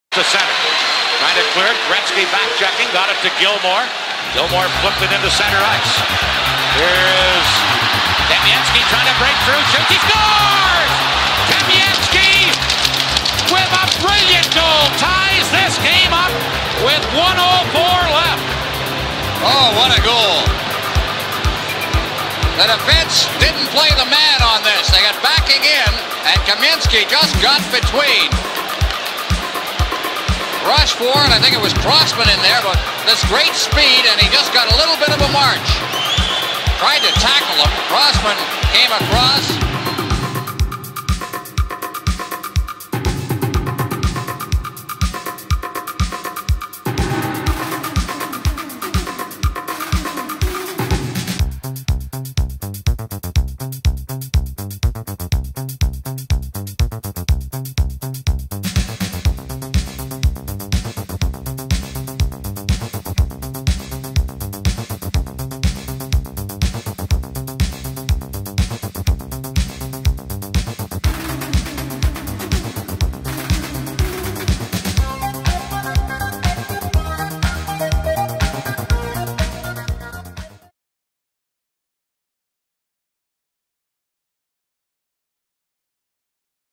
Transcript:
To center. Trying to clear it. Gretzky back checking. Got it to Gilmore. Gilmore flipped it into center ice. Here's Kamensky trying to break through. Shoots. He scores! Kamensky with a brilliant goal ties this game up with 1:04 left. Oh, what a goal. The defense didn't play the man on this. They got backing in, and Kamensky just got between. Rush for it, I think it was Crossman in there, but this great speed, and he just got a little bit of a march. Tried to tackle him. Crossman came across.